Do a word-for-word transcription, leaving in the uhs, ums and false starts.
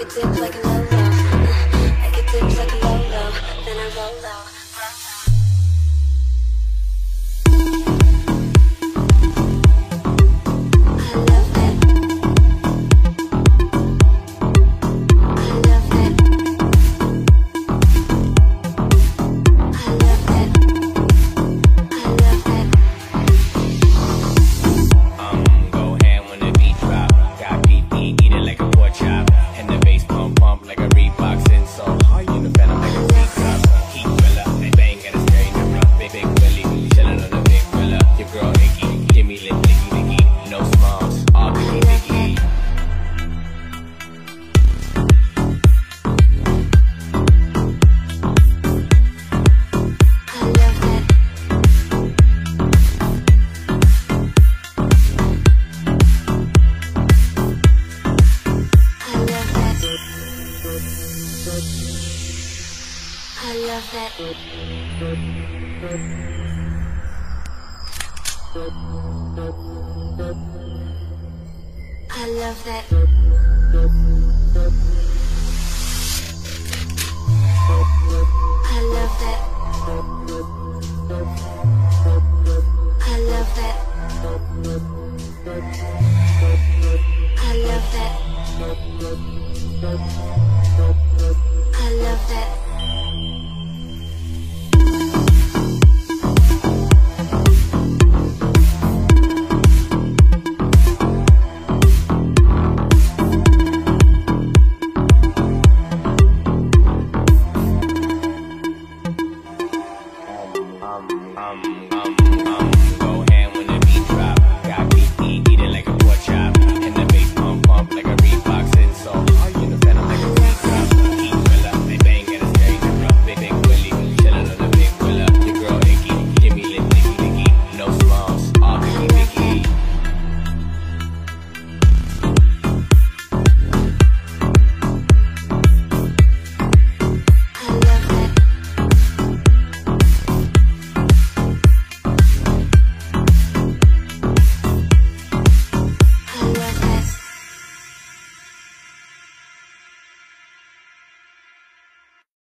could dip like a low-low. I could dip like a low-low, then I roll low. I love that. I love that. I love that. I love that. I love that. I love that.